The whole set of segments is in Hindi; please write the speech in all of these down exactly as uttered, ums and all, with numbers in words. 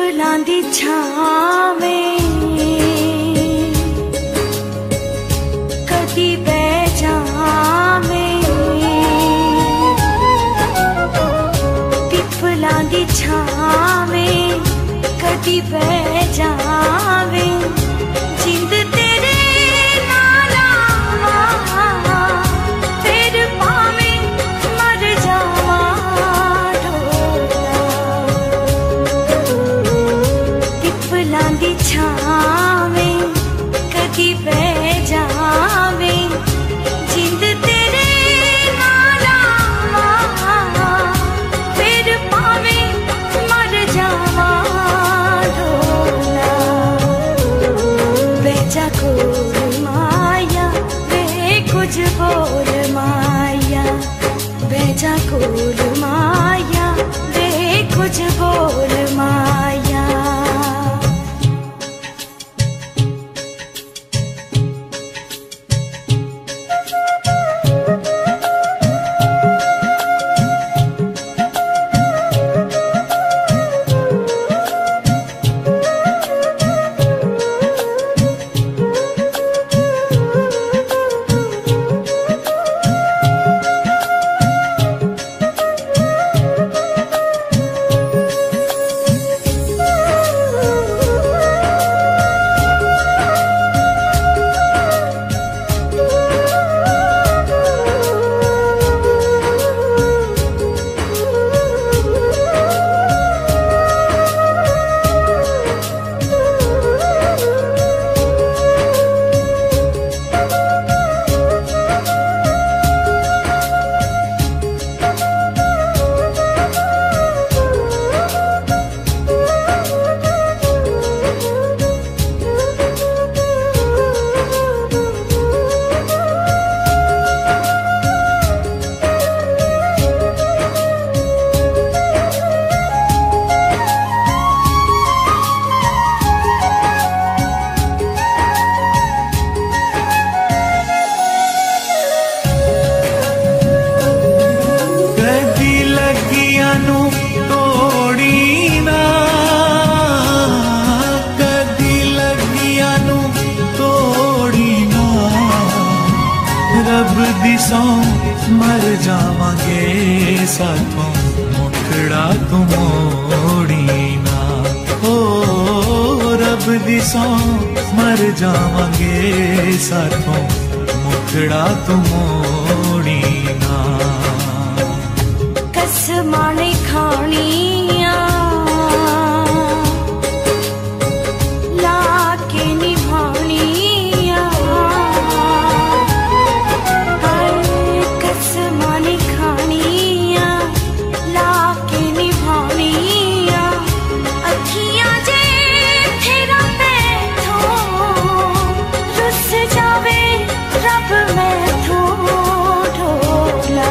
पिपलां दी छावें कदी बह जावें, पिपलां दी छावें कदी बह जावें, जिंद तेरे नाल आवां फिर भावें मर जावां ढोला। पिपलां दी छावें कदी बह जावें, जिंद तेरे नाल आवां फिर भावें मर जावां ढोला। बेजा कोल माया वे कुछ बोल माया, बेजा कोल माया वे कुछ बोल माया। मर जावांगे साथों मुखड़ा तू मोड़ी ना, ओ रब दी सौ मर जावांगे साथों मुखड़ा तू मोड़ी ना। कसमां ने खानियां ला के निभानियां, कसमां ने खानियां ला के निभानियां। अखियां जे तेरा पैथों रुस जावे रब मैथों ढोला।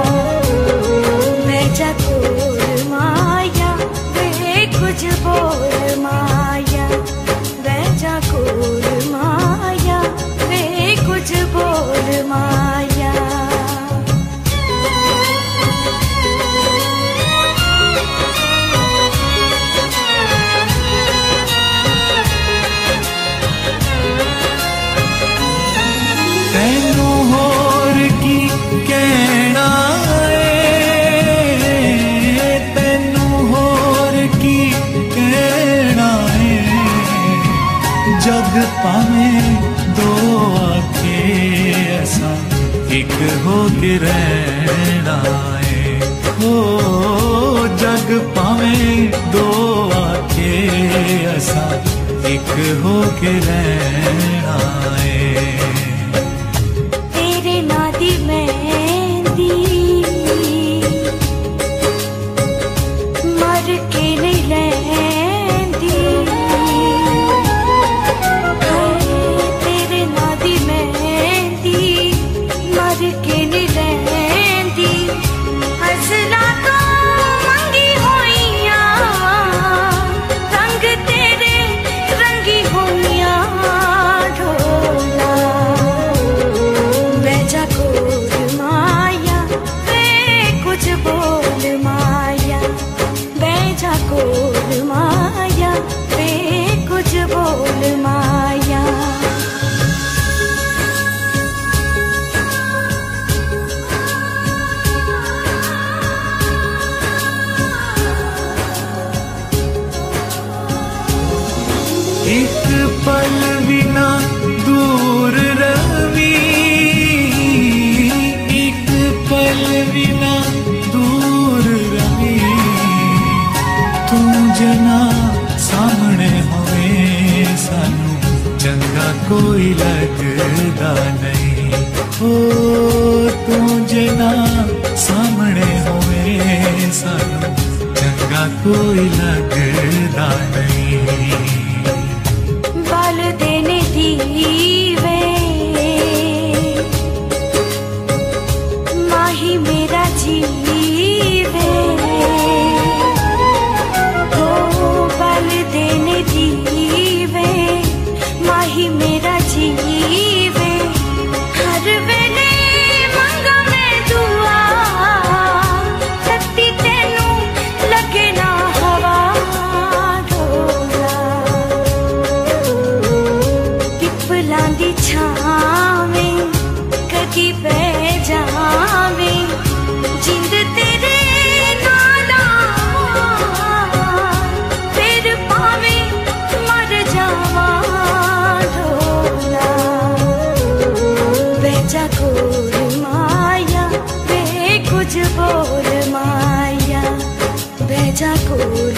बेजा कोल माया वे कुछ बोल माया, बेजा कोल माया वे कुछ बोल माया। तैनू होर की कहना है, तैनू होर की कहना है, जग पावें दो आखे ऐसा एक हो के रहना है। हो जग पावें दो आखे ऐसा एक हो के रहना है। तेरे नादी मेहंदी मर के नहीं लैंदी, तेरे नादी मेहंदी मर के नहीं लैंदी। हसना तो मंगी होइयां रंग तेरे रंगी होइयां जना सामने होवे सानू चंगा कोई लगदा नहीं। ओ तू जना सामने होवे सानू चंगा कोई लगदा नहीं। बाल देने दीवे माही मेरा जीवे, हो बाल देने दीवे माही मेरा जीवे। हर वेले मंगा मैं दुआ सत्ती तेनू लगे ना हवा ढोला। पिपलां दी छावें कदी बह जावें जिंद तेरे नाला फिर पावें मर जावा ढोला। बेजा कोल माया वे कुछ बोल माया, बेजा कोल